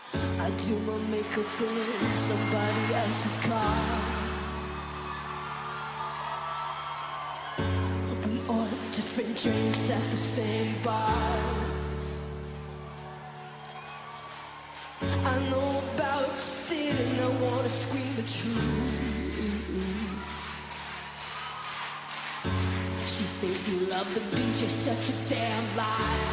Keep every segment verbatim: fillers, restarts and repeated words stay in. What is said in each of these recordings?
I do my makeup in somebody else's car. We order different drinks at the same bars. I know about you didn't, I wanna scream the truth. She thinks you love the beach, you're such a damn liar.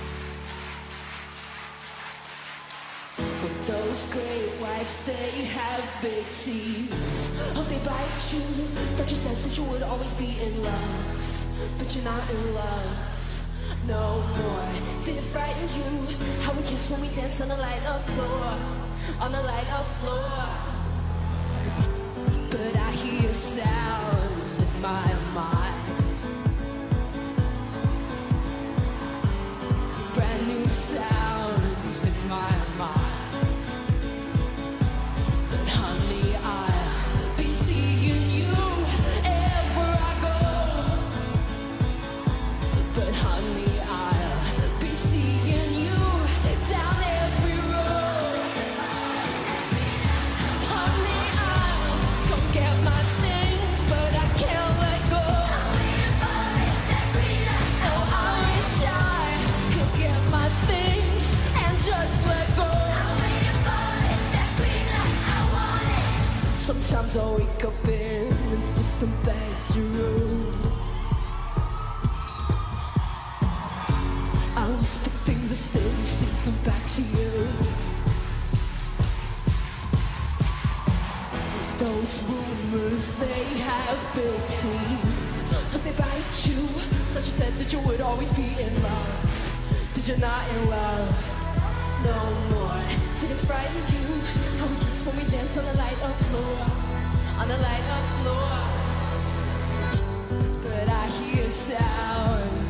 With those great whites, they have big teeth. Oh, they bite you. Thought you said that you would always be in love, but you're not in love no more. Did it frighten you how we kiss when we dance on the light of floor, on the light of floor? But I hear sounds in my mind, brand new sounds in my mind. Sometimes I wake up in a different bedroom. I whisper things I say, sings them back to you. Those rumors, they have big teeth. They bite you. Thought you said that you would always be in love, but you're not in love no more. Did it frighten you how we kiss when we dance on the light of floor, on the light of floor? But I hear sounds